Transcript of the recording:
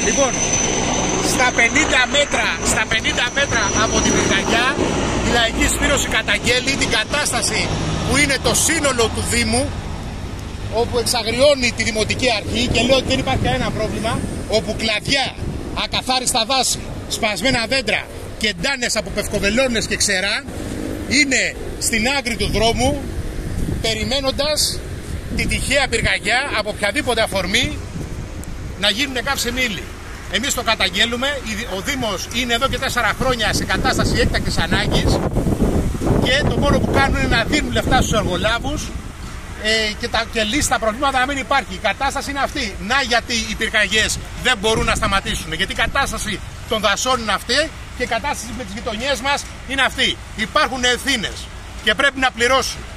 Λοιπόν, στα 50 μέτρα από την πυρκαγιά, η Λαϊκή Σφύρωση καταγγέλει την κατάσταση που είναι το σύνολο του Δήμου, όπου εξαγριώνει τη Δημοτική Αρχή και λέει ότι δεν υπάρχει κανένα πρόβλημα, όπου κλαδιά, ακαθάριστα δάση, σπασμένα δέντρα και ντάνες από πευκοβελώνες και ξερά είναι στην άκρη του δρόμου, περιμένοντας τη τυχαία πυρκαγιά από οποιαδήποτε αφορμή να γίνουν καύσιμοι ύλη. Εμείς το καταγγέλουμε, ο Δήμος είναι εδώ και 4 χρόνια σε κατάσταση έκτακτης ανάγκης και το μόνο που κάνουν είναι να δίνουν λεφτά στους εργολάβους και λύσει τα προβλήματα να μην υπάρχει. Η κατάσταση είναι αυτή. Να γιατί οι πυρκαγιές δεν μπορούν να σταματήσουν. Γιατί η κατάσταση των δασών είναι αυτή και η κατάσταση με τις γειτονιές μας είναι αυτή. Υπάρχουν ευθύνες και πρέπει να πληρώσουν.